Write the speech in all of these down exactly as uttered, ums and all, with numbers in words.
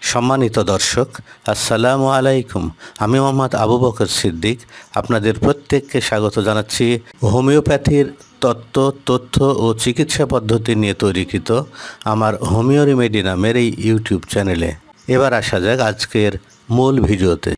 সম্মানিত দর্শক, আসসালামু আলাইকুম। আমি মোহাম্মদ আবু বকর সিদ্দিক আপনাদের প্রত্যেককে স্বাগত জানাচ্ছি হোমিওপ্যাথির তত্ত্ব, তথ্য ও চিকিৎসা পদ্ধতি নিয়ে তৈরিকৃত আমার হোমিও রেমেডি নামের এই ইউটিউব চ্যানেলে। এবার আসা যাক আজকের মূল ভিডিওতে।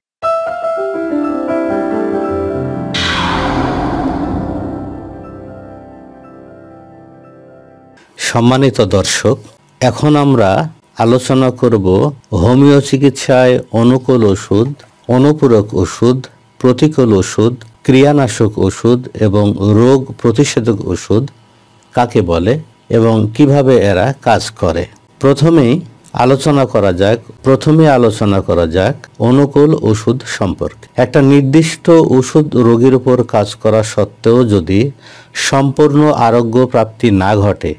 সম্মানিত দর্শক, এখন আমরা আলোচনা করব হোমিও চিকিৎসায় অনুকূল ওষুধ, অনুপূরক ওষুধ, প্রতিকূল ওষুধ, ক্রিয়ানাশক ওষুধ এবং রোগ প্রতিষেধক ওষুধ কাকে বলে এবং কিভাবে এরা কাজ করে। প্রথমেই আলোচনা করা যাক প্রথমে আলোচনা করা যাক অনুকূল ওষুধ সম্পর্কে। একটা নির্দিষ্ট ওষুধ রোগীর উপর কাজ করা সত্ত্বেও যদি সম্পূর্ণ আরোগ্য প্রাপ্তি না ঘটে,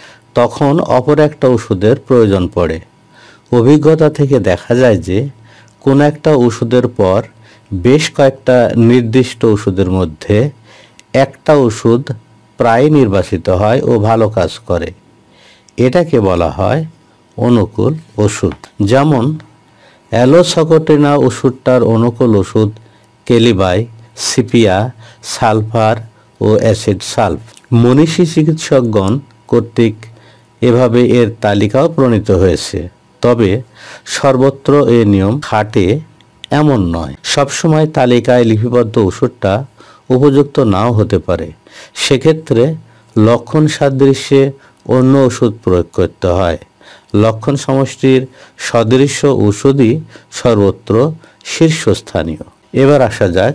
তখন অপর একটা ওষুধের প্রয়োজন পড়ে। অভিজ্ঞতা থেকে দেখা যায় যে কোনো একটা ওষুধের পর বেশ কয়েকটা নির্দিষ্ট ওষুধের মধ্যে একটা ওষুধ প্রায় নির্বাচিত হয় ও ভালো কাজ করে। এটাকে বলা হয় অনুকূল ওষুধ। যেমন অ্যালোসকোটেনা ওষুধটার অনুকূল ওষুধ কেলিবাই, সিপিয়া, সালফার ও অ্যাসিড সালফ। মনীষী চিকিৎসকগণ কর্তৃক এভাবে এর তালিকাও প্রণীত হয়েছে। তবে সর্বত্র এ নিয়ম খাটে এমন নয়। সবসময় তালিকায় লিপিবদ্ধ ওষুধটা উপযুক্ত নাও হতে পারে। সেক্ষেত্রে লক্ষণ সাদৃশ্যে অন্য ওষুধ প্রয়োগ করতে হয়। লক্ষণ সমষ্টির সদৃশ্য ওষুধই সর্বত্র শীর্ষস্থানীয়। এবার আসা যাক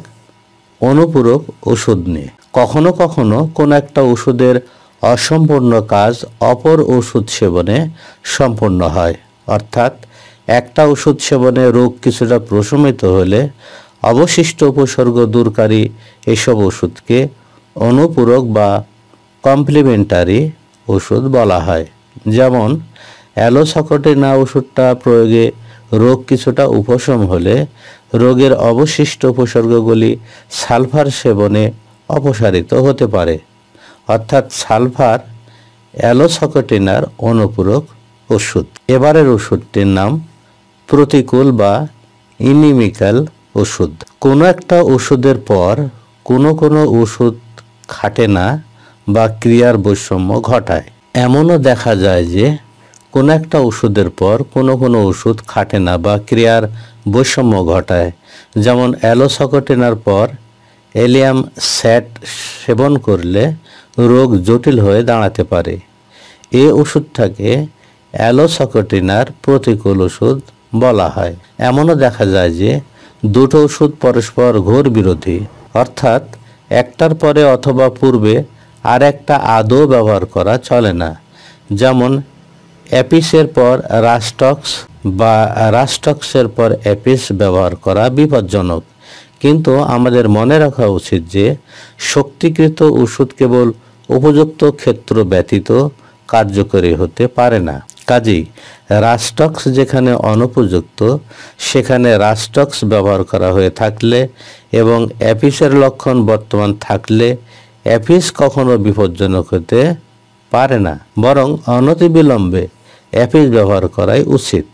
অনুপূরক ওষুধ নিয়ে। কখনো কখনো কোনো একটা ওষুধের অসম্পূর্ণ কাজ অপর ওষুধ সেবনে সম্পন্ন হয়। অর্থাৎ একটা ওষুধ সেবনে রোগ কিছুটা প্রশমিত হলে অবশিষ্ট উপসর্গ দূরকারী এসব ওষুধকে অনুপূরক বা কমপ্লিমেন্টারি ওষুধ বলা হয়। যেমন অ্যালোসকোটেনা ওষুধটা প্রয়োগে রোগ কিছুটা উপশম হলে রোগের অবশিষ্ট উপসর্গগুলি সালফার সেবনে অপসারিত হতে পারে। অর্থাৎ সালফার অ্যালোসকোটেনার অনুপূরক ওষুধ। এবারের ওষুধটির নাম প্রতিকূল বা ইনিমিক্যাল ওষুধ। কোনো একটা ওষুধের পর কোনো কোনো ওষুধ খাটে না বা ক্রিয়ার বৈষম্য ঘটায়। এমনও দেখা যায় যে কোনো একটা ওষুধের পর কোনো কোনো ওষুধ খাটে না বা ক্রিয়ার বৈষম্য ঘটায়। যেমন অ্যালোসকোটেনার পর এলিয়াম স্যাট সেবন করলে রোগ জটিল হয়ে দাঁড়াতে পারে। এই ওষুধটাকে অ্যালোসকোটেনার প্রতিকূল ওষুধ বলা হয়। এমনও দেখা যায় যে দুটো ওষুধ পরস্পর ঘোর বিরোধী, অর্থাৎ একটার পরে অথবা পূর্বে আর একটা আদৌ ব্যবহার করা চলে না। যেমন অ্যাপিসের পর রাস্টক্স বা রাস্টক্সের পর অ্যাপিস ব্যবহার করা বিপজ্জনক। কিন্তু আমাদের মনে রাখা উচিত যে শক্তিকৃত ওষুধ কেবল উপযুক্ত ক্ষেত্র ব্যতীত কার্যকরী হতে পারে না। কাজেই রাস্টক্স যেখানে অনুপযুক্ত সেখানে রাস্টক্স ব্যবহার করা হয়ে থাকলে এবং অ্যাপিসের লক্ষণ বর্তমান থাকলে অ্যাপিস কখনো বিপজ্জনক হতে পারে না, বরং অনতিবিলম্বে অ্যাপিস ব্যবহার করাই উচিত।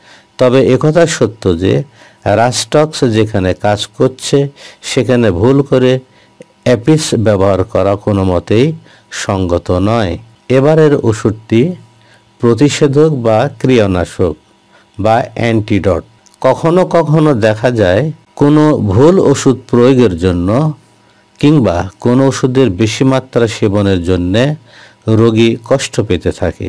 তবে একথা সত্য যে রাস্টক্স যেখানে কাজ করছে সেখানে ভুল করে অ্যাপিস ব্যবহার করা কোনো মতেই সঙ্গত নয়। এবারের ওষুধটি প্রতিষেধক বা ক্রিয়ানাশক বা অ্যান্টিডট। কখনো কখনো দেখা যায় কোনো ভুল ওষুধ প্রয়োগের জন্য কিংবা কোনো ওষুধের বেশি মাত্রা সেবনের জন্যে রোগী কষ্ট পেতে থাকে।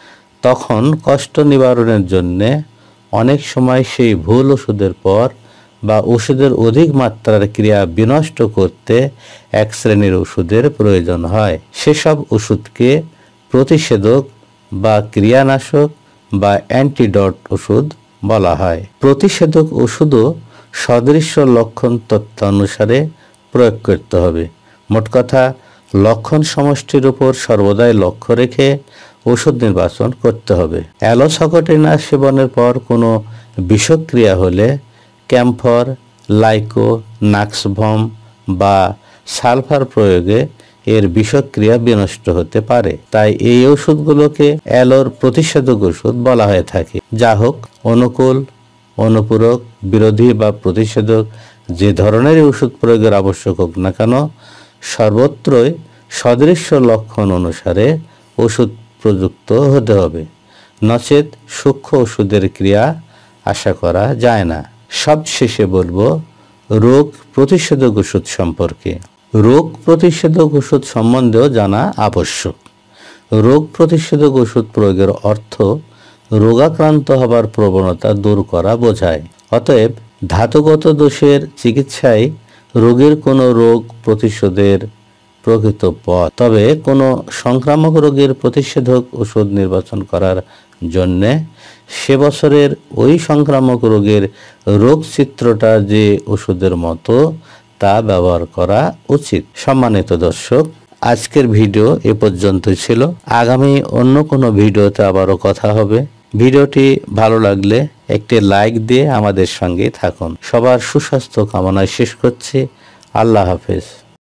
তখন কষ্ট নিবারণের জন্যে অনেক সময় সেই ভুল ওষুধের পর বা ওষুধের অধিক মাত্রার ক্রিয়া বিনষ্ট করতে এক শ্রেণীর ওষুধের প্রয়োজন হয়। সেসব ওষুধকে প্রতিষেধক বা ক্রিয়ানাশক বা অ্যান্টিডট ওষুধ বলা হয়। প্রতিষেধক ওষুধও সদৃশ্য লক্ষণ তত্ত্বানুসারে প্রয়োগ করতে হবে। মোট কথা, লক্ষণ সমষ্টির উপর সর্বদাই লক্ষ্য রেখে ওষুধ নির্বাচন করতে হবে। অ্যালোসকোটেনা সেবনের পর কোনো বিষক্রিয়া হলে ক্যাম্ফর, লাইকো, নাক্সভম বা সালফার প্রয়োগে এর বিষক্রিয়া বিনষ্ট হতে পারে। তাই এই ওষুধগুলোকে অ্যালোর প্রতিষেধক ওষুধ বলা হয়ে থাকে। যা হোক, অনুকূল, অনুপূরক, বিরোধী বা প্রতিষেধক যে ধরনের ওষুধ প্রয়োগের আবশ্যক হোক না কেন, সর্বত্রই সদৃশ্য লক্ষণ অনুসারে ওষুধ প্রযুক্ত হতে হবে, নচেত সূক্ষ্ম ওষুধের ক্রিয়া আশা করা যায় না। সবশেষে বলবো রোগ প্রতিষেধক ওষুধ সম্পর্কে। রোগ প্রতিষেধক ওষুধ সম্বন্ধেও জানা আবশ্যক। রোগ প্রতিষেধক ওষুধ প্রয়োগের অর্থ রোগাক্রান্ত হবার প্রবণতা দূর করা বোঝায়। অতএব ধাতুগত দোষের চিকিৎসায় রোগের কোনো রোগ প্রতিশোধের প্রকৃত পথ। তবে কোনো সংক্রামক রোগের প্রতিষেধক ওষুধ নির্বাচন করার জন্যে সে বছরের ওই সংক্রামক রোগের রোগ চিত্রটা যে ওষুধের মতো তা ব্যবহার করা উচিত। সম্মানিত দর্শক, আজকের ভিডিও এ পর্যন্তই ছিল। আগামী অন্য কোনো ভিডিওতে আবারও কথা হবে। ভিডিওটি ভালো লাগলে একটি লাইক দিয়ে আমাদের সঙ্গে থাকুন। সবার সুস্বাস্থ্য কামনায় শেষ করছি। আল্লাহ হাফেজ।